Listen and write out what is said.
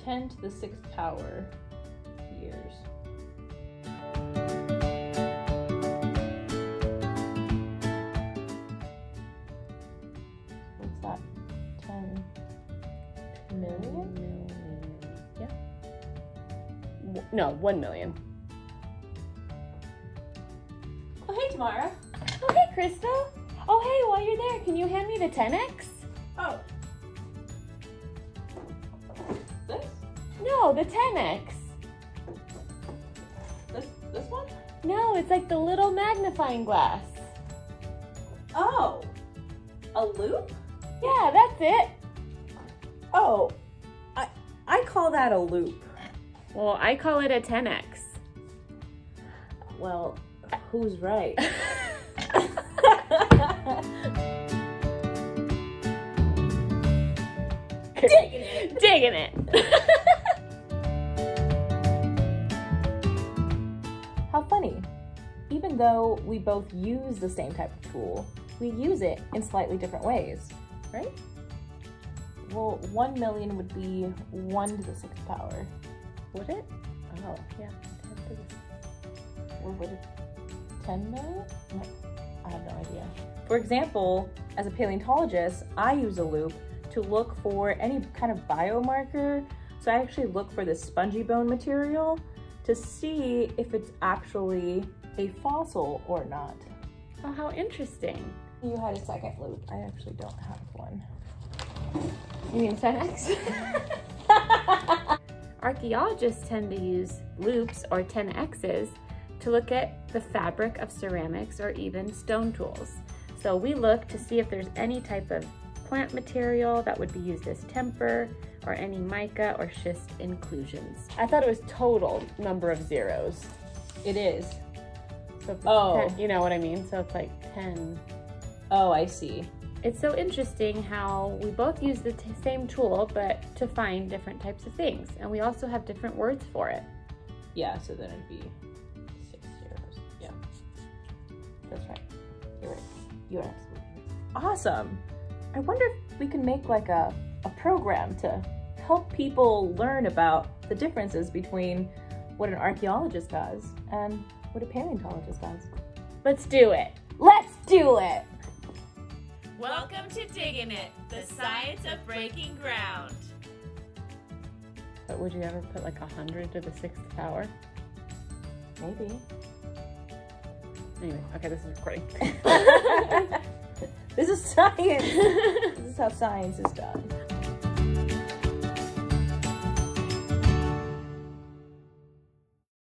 10 to the 6th power years. What's that? 10 million? Yeah. No, 1 million. Oh, hey, Tamara. Oh, hey, Crystal. Oh, hey, while you're there, can you hand me the 10X? Oh. This? No, the 10X. This one? No, it's like the little magnifying glass. Oh. A loop? Yeah, that's it. Oh. I call that a loop. Well, I call it a 10X. Well, who's right? Digging it. How funny. Even though we both use the same type of tool, we use it in slightly different ways, right? Well, 1 million would be 1 to the 6th power. Would it? Oh, yeah. Or would it 10 million? No, I have no idea. For example, as a paleontologist, I use a loop to look for any kind of biomarker. So I actually look for this spongy bone material to see if it's actually a fossil or not. Oh, how interesting. You had a second loop. I actually don't have one. You mean 10X? Archaeologists tend to use loops or 10Xs to look at the fabric of ceramics or even stone tools. So we look to see if there's any type of plant material that would be used as temper or any mica or schist inclusions. I thought it was total number of zeros. It is. So if it's Oh. 10, you know what I mean? So it's like 10. Oh, I see. It's so interesting how we both use the same tool, but to find different types of things. And we also have different words for it. Yeah, so then it'd be 6 zeros. Yeah. That's right. You're right. You're absolutely right. Awesome. I wonder if we can make like a program to help people learn about the differences between what an archaeologist does and what a paleontologist does. Let's do it. Let's do it! Welcome to Digging It, the science of breaking ground. But would you ever put like 100 to the 6th power? Maybe. Anyway, okay, this is recording. This is science. This is how science is done.